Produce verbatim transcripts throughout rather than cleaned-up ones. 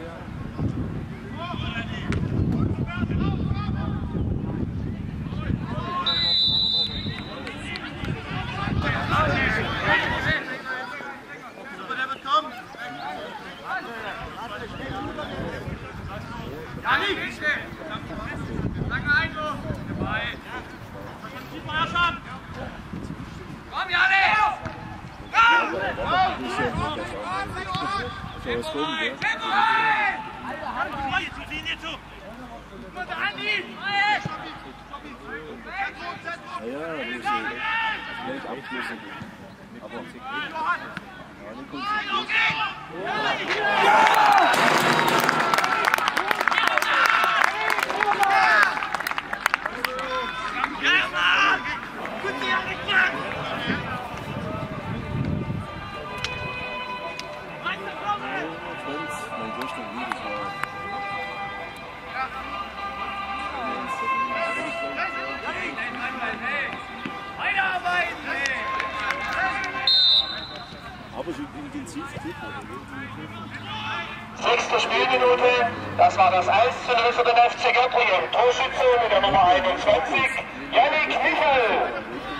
Sechste Spielminute, das war das eins zu null für den F C Gärtringen. Torschütze mit der Nummer einundzwanzig, Yannick Michel.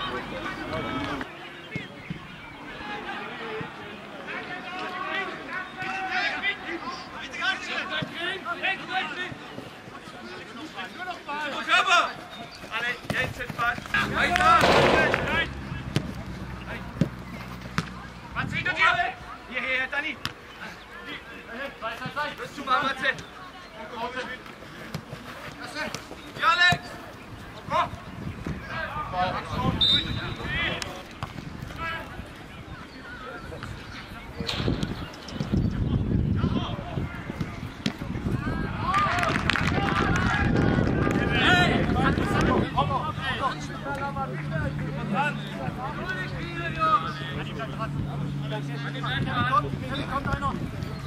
Hierher, Dani! Bist du mal, Matze? Ja, Alex! Komm! Kommt einer!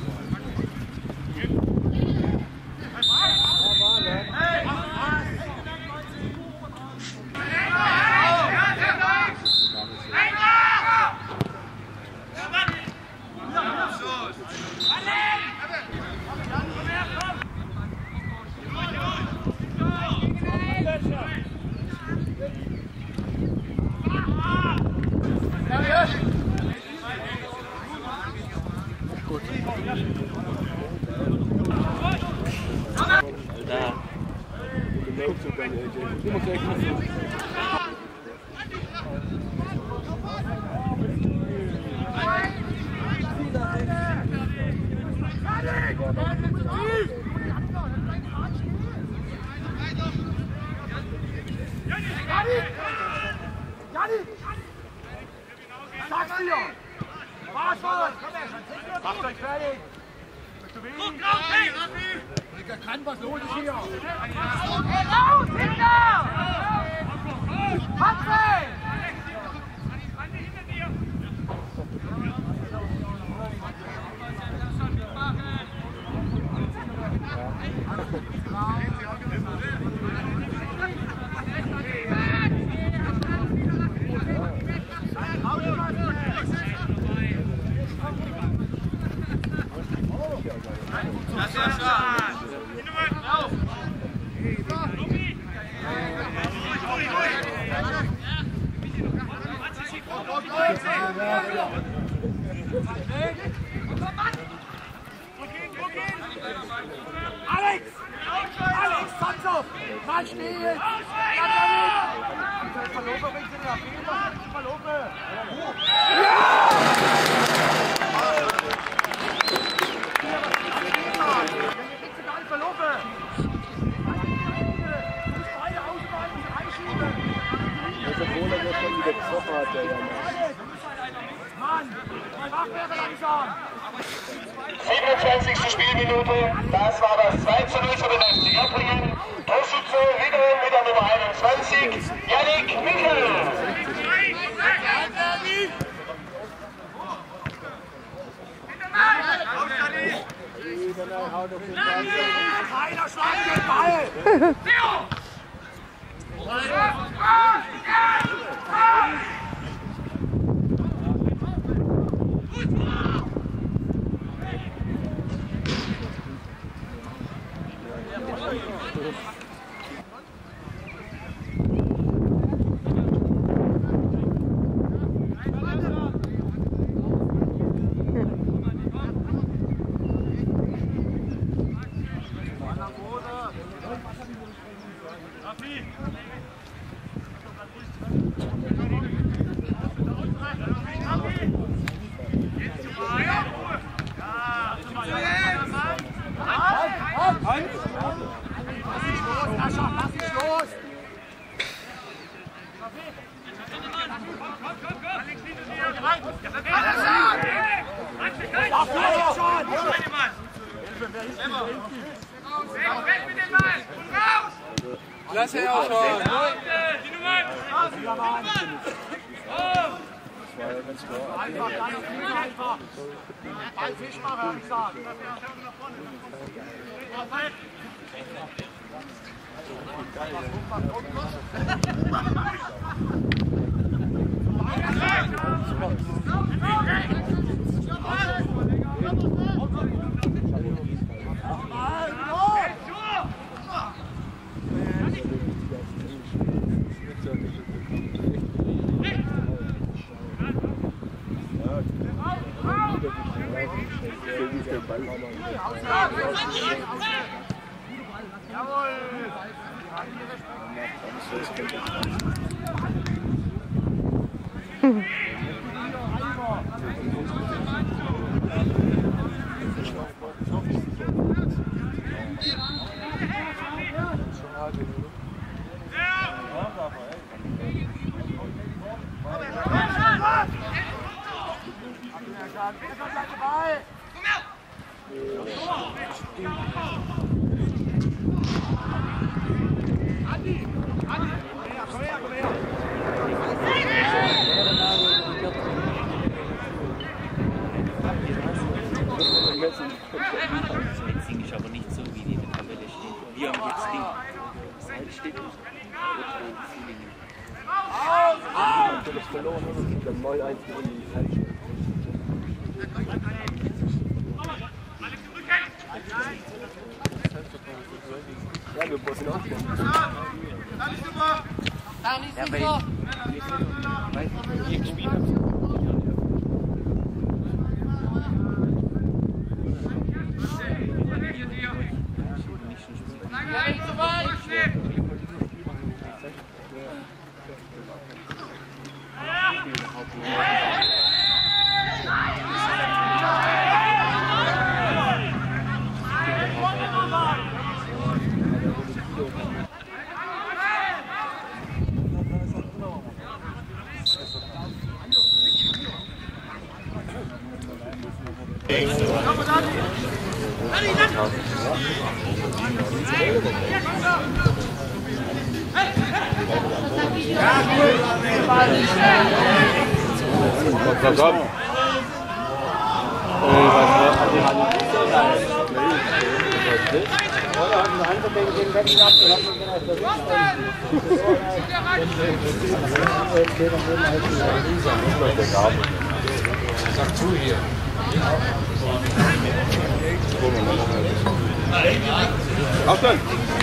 Sag's dir! Was war's? Macht euch fertig! Der kann was los ist hier! Hey, raus! Hinter! Patrick! Das ist stark! Auf! Alex! Alex, pass auf! Mal stehen! Verlobe, wenn sie nach Fehler, verlobe! siebenundzwanzigste Spielminute, das war das zwei zu null für den F C Gärtringen. Torschütze wiederum mit der Nummer einundzwanzig, Yannick Michel. Keiner schlägt den Ball! Klasse auch schon. Die Nummer! Das war ja ganz klar. Einfach, einfach. Ball Fisch machen, hab ich gesagt. Mössingen ist aber nicht so, wie die in der Tabelle steht. Wir haben jetzt die Zeit steht nicht. Wenn wir das verloren haben, dann neun eins gewonnen in die Zeit. Ja, wir müssen auch Dann ist es so. Weil ihr gespielt habt. Was ab? Sag zu hier. Aufstand!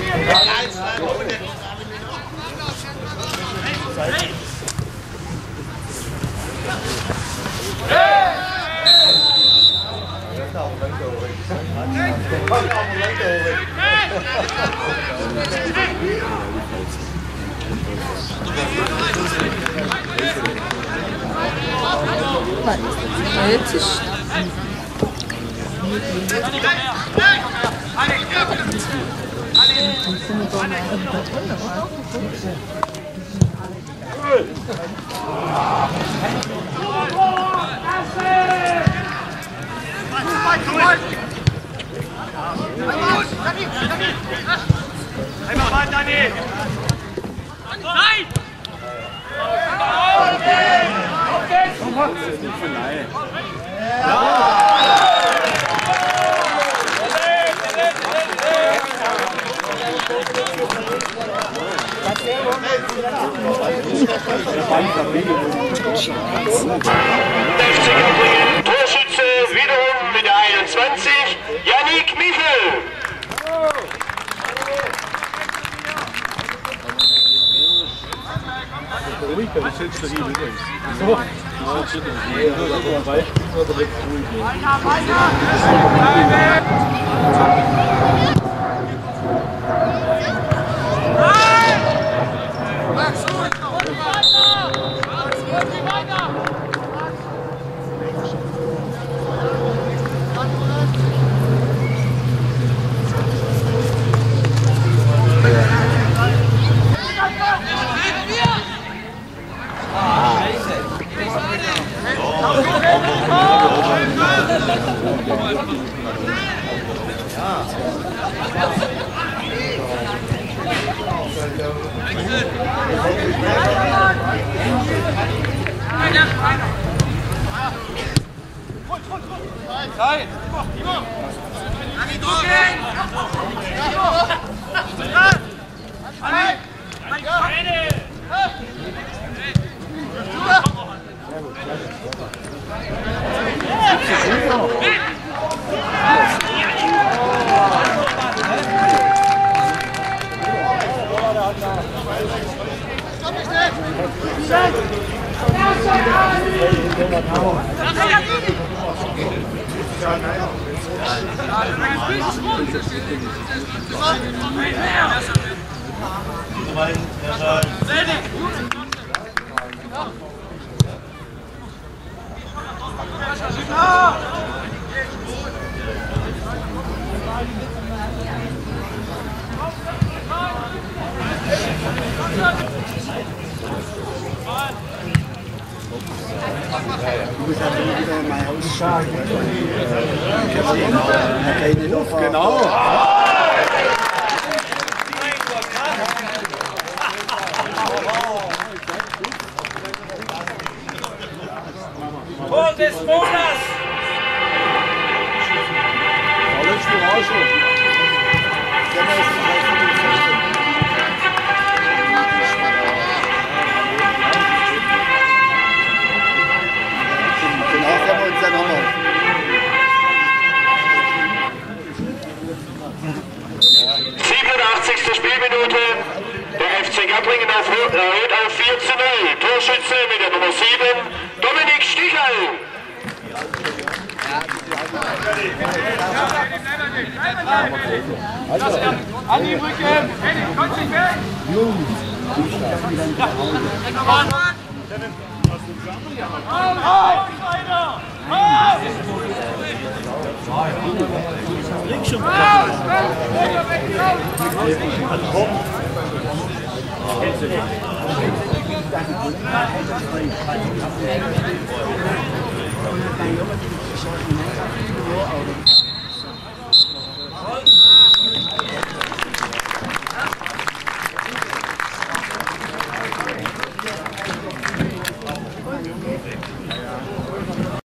Einmal weiter, Dani! Nein! Torschütze wiederum mit der einundzwanzig, Yannick Michel. Ruhig, aber ich sitze hier übrigens. So. Ja, ich sitze hier. Ja, aber ich bin aber jetzt ruhig. Weiter, weiter! Max, gut! Weiter! Weiter! Zeit! Anni, drücken! Du musst aber wieder mal ausschauen. Keine Luft, genau. Tor des Monats! Letzte Rauschen. Danach sehen wir uns dann nochmal. siebenundachtzigste Spielminute. Der F C Gärtringen erhöht auf vier zu null. Torschütze mit der Nummer sieben, Dominik Stichel. Anni, Rücken! Henning, kommt nicht weg! Ja.